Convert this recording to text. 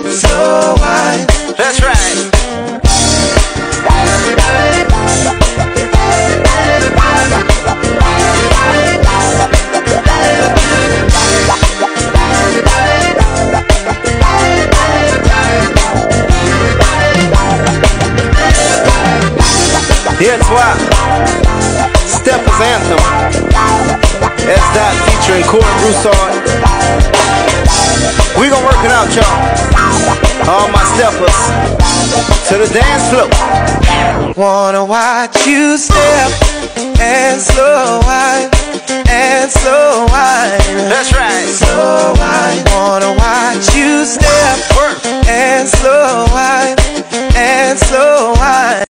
slow wine. That's right. Here's why. Steppers Anthem. That's that featuring Corey Broussard. We gon' work it out, y'all. All my steppers to the dance floor. Wanna watch you step and slow wine, and slow wine. That's right. Slow wine. Wanna watch you step and slow wine, and slow wine.